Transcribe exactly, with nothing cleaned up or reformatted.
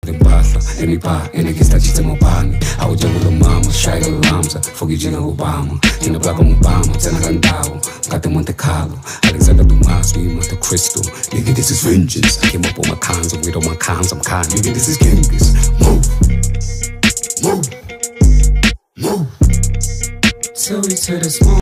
impahla emipa enekisithatshitse mobani awujabula mama shayela lamza fokijina Obama jina black Obama tsena ka ndawo ngade Monte Carlo Alexander Dumas we Monte Cristo nigga this is vengeance I came up on my cons and with all my cons I'm kind nigga this is Genghis move move move move till we to the small